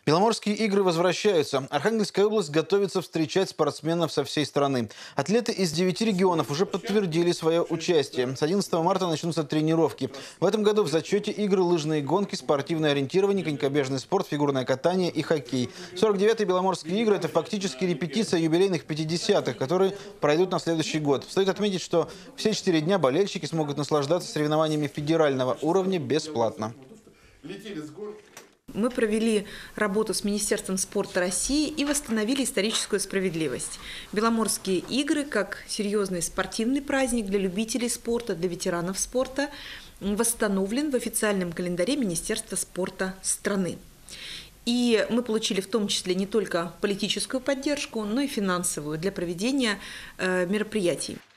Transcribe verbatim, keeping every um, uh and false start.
Беломорские игры возвращаются. Архангельская область готовится встречать спортсменов со всей страны. Атлеты из девяти регионов уже подтвердили свое участие. С одиннадцатого марта начнутся тренировки. В этом году в зачете игры лыжные гонки, спортивное ориентирование, конькобежный спорт, фигурное катание и хоккей. сорок девятые Беломорские игры – это фактически репетиция юбилейных пятидесятых, которые пройдут на следующий год. Стоит отметить, что все четыре дня болельщики смогут наслаждаться соревнованиями федерального уровня бесплатно. Мы провели работу с Министерством спорта России и восстановили историческую справедливость. Беломорские игры, как серьезный спортивный праздник для любителей спорта, для ветеранов спорта, восстановлен в официальном календаре Министерства спорта страны. И мы получили в том числе не только политическую поддержку, но и финансовую для проведения мероприятий.